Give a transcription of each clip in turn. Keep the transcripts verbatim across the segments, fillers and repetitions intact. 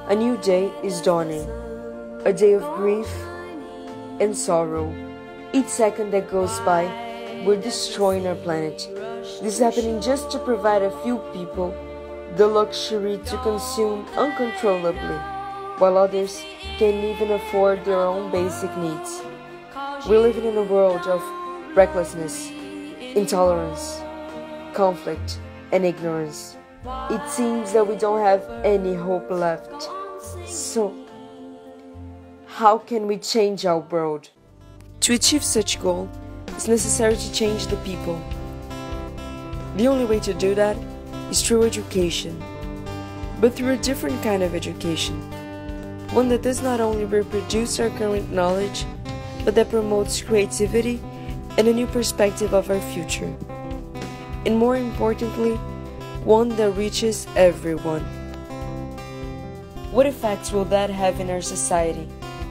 A new day is dawning, a day of grief and sorrow. Each second that goes by, we're destroying our planet. This is happening just to provide a few people the luxury to consume uncontrollably, while others can't even afford their own basic needs. We're living in a world of recklessness, intolerance, conflict, and ignorance. It seems that we don't have any hope left. So, how can we change our world? To achieve such goal, it's necessary to change the people. The only way to do that is through education, but through a different kind of education. One that does not only reproduce our current knowledge, but that promotes creativity and a new perspective of our future. And more importantly, one that reaches everyone. What effects will that have in our society?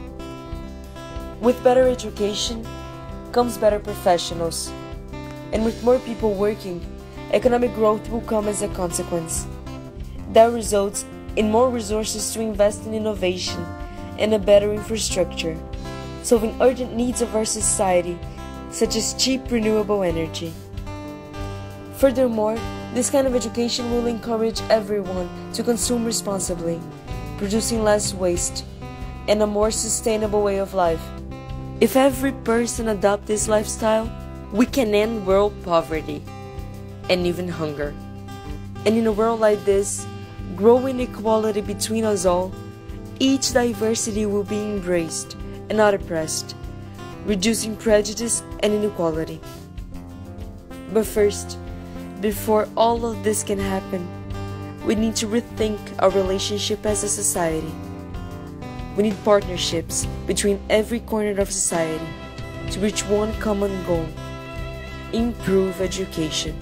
With better education comes better professionals, and with more people working, economic growth will come as a consequence. That results in more resources to invest in innovation and a better infrastructure, solving urgent needs of our society, such as cheap renewable energy. Furthermore, this kind of education will encourage everyone to consume responsibly, producing less waste and a more sustainable way of life. If every person adopts this lifestyle, we can end world poverty and even hunger. And in a world like this, growing equality between us all, each diversity will be embraced and not oppressed, reducing prejudice and inequality. But first, before all of this can happen, we need to rethink our relationship as a society. We need partnerships between every corner of society to reach one common goal: improve education.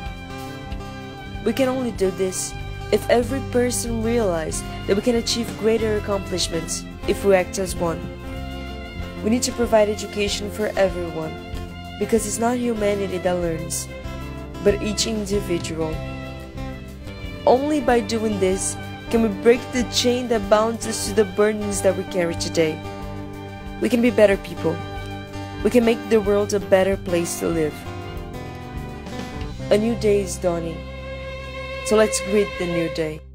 We can only do this if every person realizes that we can achieve greater accomplishments if we act as one. We need to provide education for everyone, because it's not humanity that learns, but each individual. Only by doing this can we break the chain that bounds us to the burdens that we carry today. We can be better people. We can make the world a better place to live. A new day is dawning, so let's greet the new day.